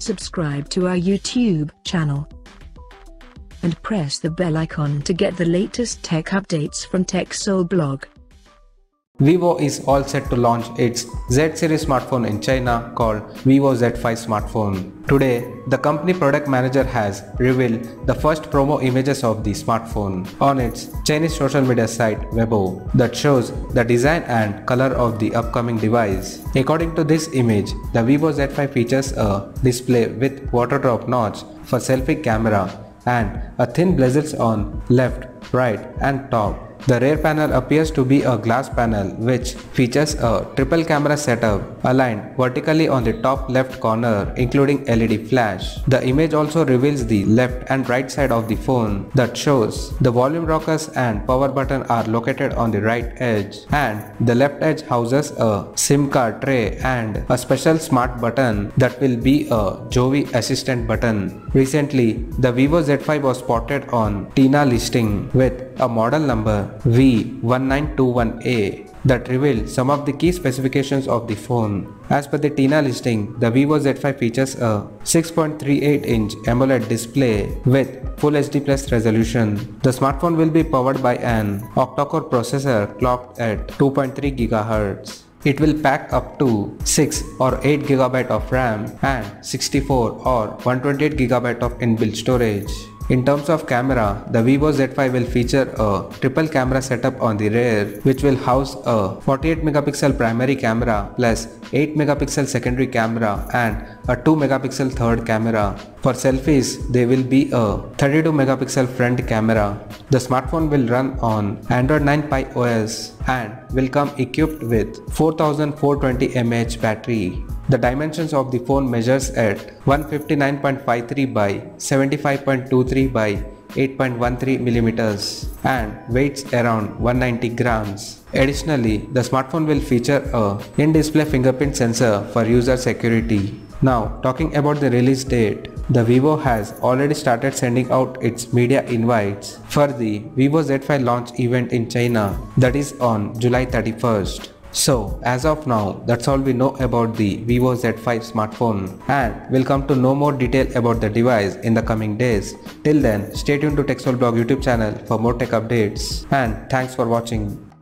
subscribe to our YouTube channel and press the bell icon to get the latest tech updates from TechSole Blog. Vivo is all set to launch its Z series smartphone in China called Vivo Z5 smartphone. Today, the company product manager has revealed the first promo images of the smartphone on its Chinese social media site Weibo that shows the design and color of the upcoming device. According to this image, the Vivo Z5 features a display with water drop notch for selfie camera and a thin bezels on left, right and top. The rear panel appears to be a glass panel which features a triple camera setup aligned vertically on the top left corner including LED flash. The image also reveals the left and right side of the phone that shows the volume rockers and power button are located on the right edge, and the left edge houses a SIM card tray and a special smart button that will be a Jovi assistant button. Recently, the Vivo Z5 was spotted on TENAA listing with a model number V1921A that revealed some of the key specifications of the phone. As per the TENAA listing, the Vivo Z5 features a 6.38-inch AMOLED display with Full HD Plus resolution. The smartphone will be powered by an octa-core processor clocked at 2.3 GHz. It will pack up to 6 or 8 GB of RAM and 64 or 128 GB of inbuilt storage. In terms of camera, the Vivo Z5 will feature a triple camera setup on the rear, which will house a 48 megapixel primary camera plus 8 megapixel secondary camera and a 2 megapixel third camera. For selfies, there will be a 32 megapixel front camera. The smartphone will run on Android 9 Pie OS and will come equipped with 4420 mAh battery. The dimensions of the phone measures at 159.53 by 75.23 by 8.13 millimeters and weighs around 190 grams. Additionally, the smartphone will feature a in-display fingerprint sensor for user security. Now, talking about the release date, the Vivo has already started sending out its media invites for the Vivo Z5 launch event in China, that is on July 31st. So, as of now, that's all we know about the Vivo Z5 smartphone, and we'll come to know more detail about the device in the coming days. Till then, stay tuned to TechSole Blog YouTube channel for more tech updates, and thanks for watching.